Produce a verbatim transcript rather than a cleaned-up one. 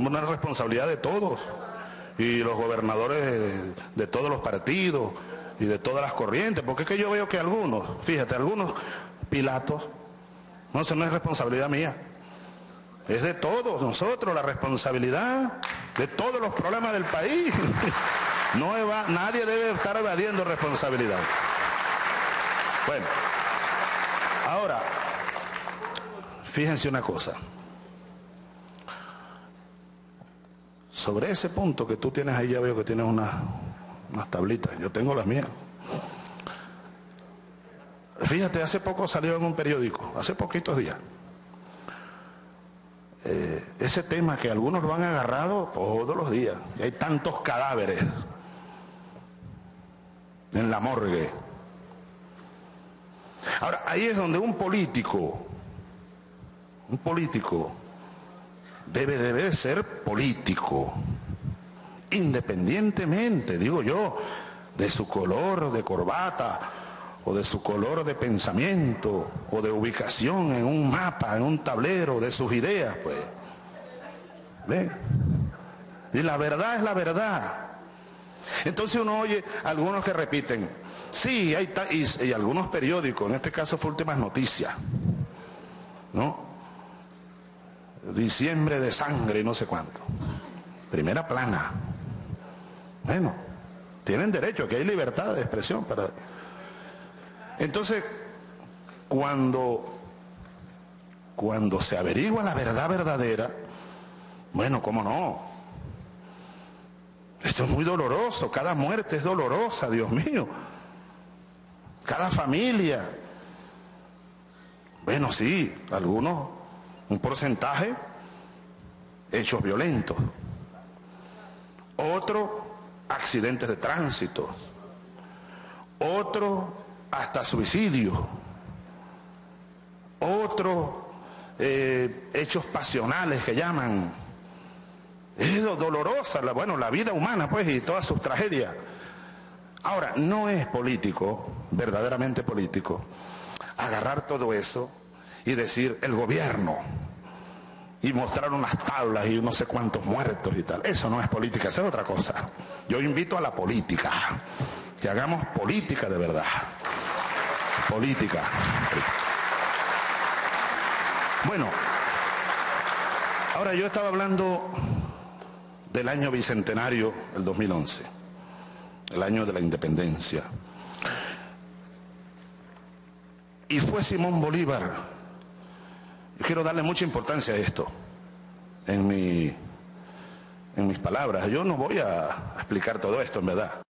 una responsabilidad de todos, y los gobernadores de, de todos los partidos y de todas las corrientes, porque es que yo veo que algunos, fíjate, algunos Pilatos, no, eso no es responsabilidad mía, es de todos nosotros, la responsabilidad de todos los problemas del país. No eva, nadie debe estar evadiendo responsabilidad. Bueno, ahora, fíjense una cosa. Sobre ese punto que tú tienes ahí, ya veo que tienes unas, unas tablitas, yo tengo las mías. Fíjate, hace poco salió en un periódico, hace poquitos días, eh, ese tema que algunos lo han agarrado todos los días, y hay tantos cadáveres en la morgue. Ahora, ahí es donde un político, un político debe, debe ser político, independientemente, digo yo, de su color de corbata, o de su color de pensamiento, o de ubicación en un mapa, en un tablero, de sus ideas, pues. ¿Ve? Y la verdad es la verdad. Entonces uno oye a algunos que repiten, sí, hay y, y algunos periódicos, en este caso fue Últimas Noticias, ¿no? Diciembre de sangre y no sé cuánto. Primera plana. Bueno, tienen derecho, que hay libertad de expresión para... Entonces, cuando, cuando se averigua la verdad verdadera, bueno, ¿cómo no? Esto es muy doloroso, cada muerte es dolorosa, Dios mío. Cada familia. Bueno, sí, algunos, un porcentaje, hechos violentos. Otro, accidentes de tránsito. Otro, hasta suicidio. Otros eh, hechos pasionales que llaman. Es dolorosa, la, bueno, la vida humana, pues, y todas sus tragedias. Ahora, no es político, verdaderamente político, agarrar todo eso y decir el gobierno y mostrar unas tablas y no sé cuántos muertos y tal. Eso no es política, eso es otra cosa. Yo invito a la política, que hagamos política de verdad. Política. Bueno, ahora yo estaba hablando del año bicentenario, el dos mil once, el año de la independencia. Y fue Simón Bolívar. Yo quiero darle mucha importancia a esto en, mi, en mis palabras. Yo no voy a explicar todo esto, en verdad.